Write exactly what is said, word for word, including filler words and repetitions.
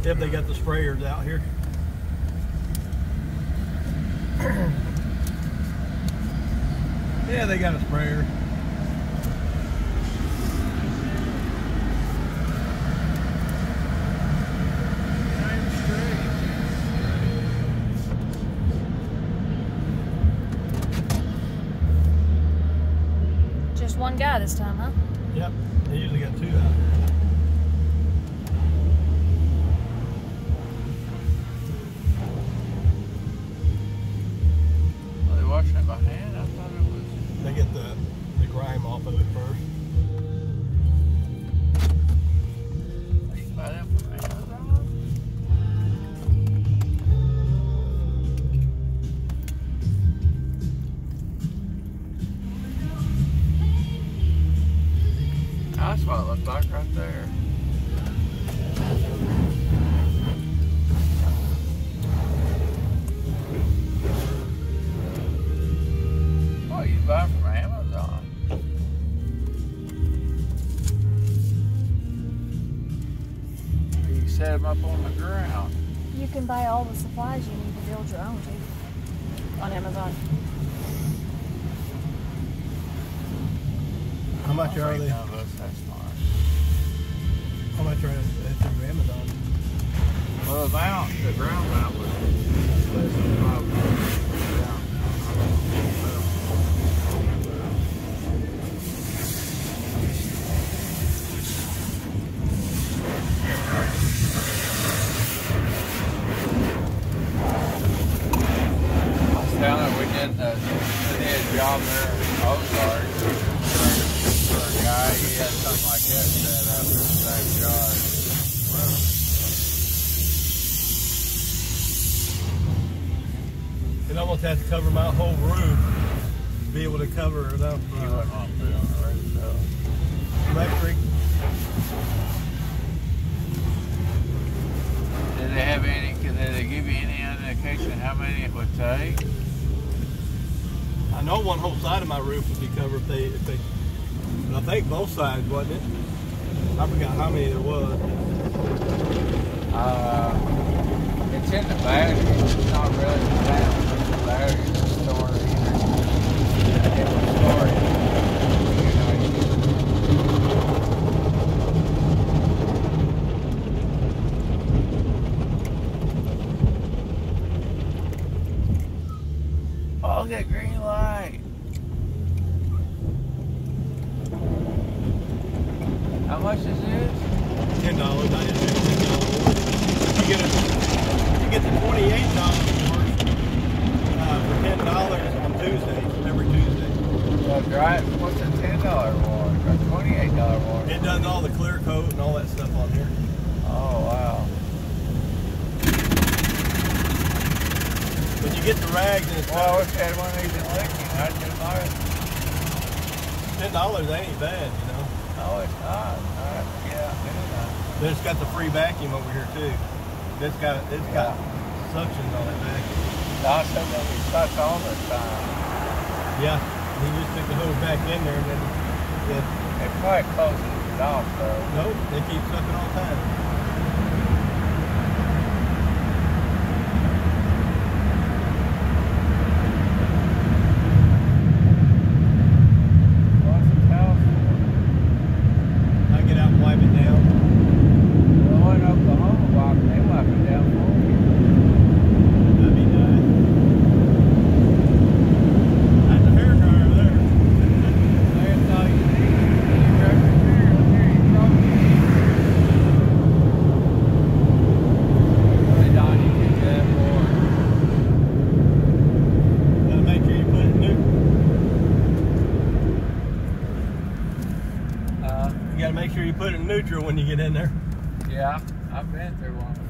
If they got the sprayers out here. Yeah, they got a sprayer. Just one guy this time, huh? Yep, they usually got two out. Are they washing it by hand? I thought it was. They get the, the grime off of it first. You can buy them from Amazon? That's what it looks like right there. Oh, you buy from Amazon. You set them up on the ground. You can buy all the supplies you need to build your own too on Amazon. How much are they? None of us, that's smart. How much are they through Amazon? Well, the mount, the ground mount was less than five bucks. Down there, we did, uh, we did a job there in Ozark for, for a guy. He had something like that set up in his backyard. It almost has to cover my whole roof to be able to cover enough You uh, wouldn't want to put it on the roof, though. electric. Did they have any, did they give you any indication how many it would take? I know one whole side of my roof would be covered if they, if they, but I think both sides, wasn't it? I forgot how many there was. Uh, it's in the battery. It's not really the panel, but the battery is stored either. It was stored, you know, you Oh, get green light. How much is this? Ten dollars. I just paid ten dollars. You get a, you get the twenty-eight dollar warrant uh, for ten dollars on Tuesday, every Tuesday. Well, right. What's a ten dollar warrant? Or twenty-eight dollar warrant? It does all the clear coat and all that stuff on here. Oh wow. But you get the rags and it's Well, I wish I had one of these in Lincoln. I'd do mine. ten dollars ain't bad, you know. No, it's not. Uh, yeah, Then it's got the free vacuum over here too. It's got it's got Yeah. suctions on it vacuum. I said that we suck all the time. Yeah. You just stick the hose back in there and then it, It probably closes it off though. nope, they keep sucking all the time. What's the house for? I get out and wipe it down. Well, in Oklahoma, wipe, they wipe it down for you. That'd be nice. That's a hair dryer there. That's all you need. You brush your hair up here, you probably need. Hey, Don, you get that more. Gotta make sure you put it new. Uh, You gotta make sure you put it in neutral when you get in there. yeah, I've been through one